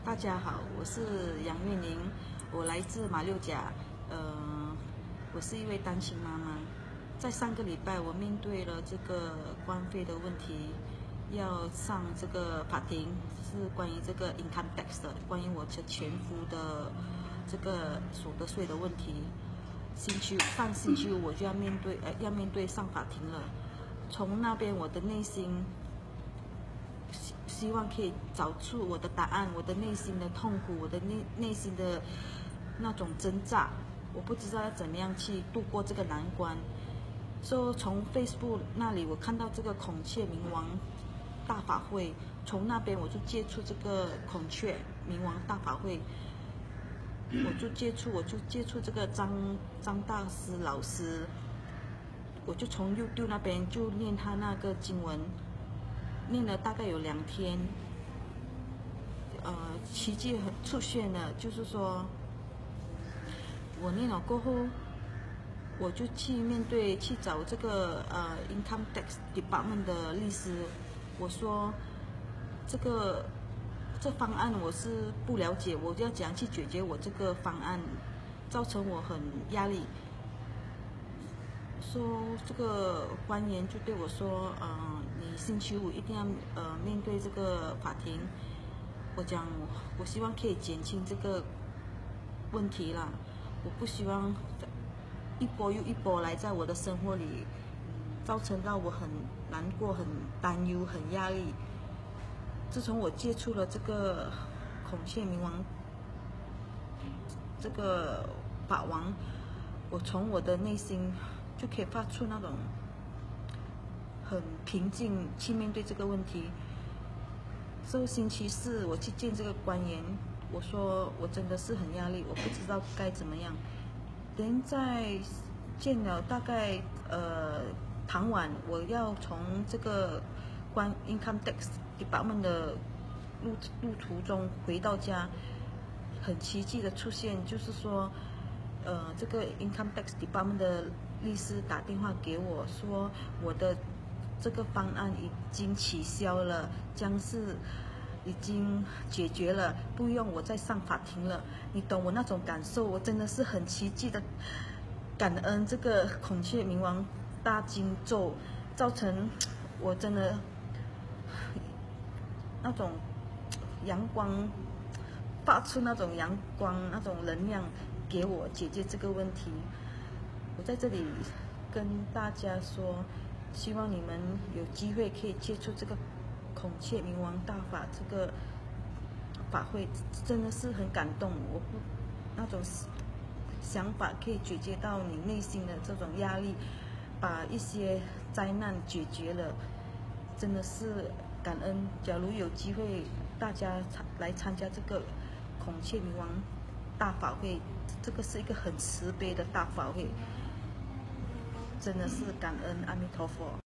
大家好，我是杨月宁，我来自马六甲，我是一位单亲妈妈。在上个礼拜，我面对了这个关费的问题，要上这个法庭，是关于这个 income tax 的，关于我前夫的这个所得税的问题。上星期五我就要面对上法庭了。从那边我的内心希望可以找出我的答案，我的内心的痛苦，我的内心的那种挣扎，我不知道要怎么样去度过这个难关。从 Facebook 那里我看到这个孔雀明王大法会，从那边我就接触这个孔雀明王大法会，我就接触这个张大师老师，我就从 YouTube 那边就念他那个经文。念了大概有2天，奇迹出现了，就是说，我念了过后，我就去找这个Income Tax Department 的律师，我说这方案我是不了解，我要怎样去解决我这个方案，造成我很压力。这个官员就对我说，你星期五一定要面对这个法庭。我讲，我希望可以减轻这个问题啦，我不希望一波又一波来在我的生活里，造成到我很难过、很担忧、很压力。自从我接触了这个孔雀明王这个法王，我从我的内心就可以发出那种很平静去面对这个问题。星期四我去见这个官员，我说我真的是很压力，我不知道该怎么样。在见了大概傍晚，我要从这个Income Tax Department 的路途中回到家，很奇迹的出现，就是说，这个 Income Tax Department 的律师打电话给我说，我的这个方案已经取消了，已经解决了，不用我再上法庭了。你懂我那种感受，我真的是很奇迹的感恩这个孔雀明王大经咒，造成我真的那种阳光，发出那种阳光那种能量给我解决这个问题。我在这里跟大家说，希望你们有机会可以接触这个孔雀明王大法这个法会，真的是很感动。那种想法可以解决到你内心的这种压力，把一些灾难解决了，真的是感恩。假如有机会大家来参加这个孔雀明王大法会，这个是一个很慈悲的大法会，真的是感恩阿弥陀佛。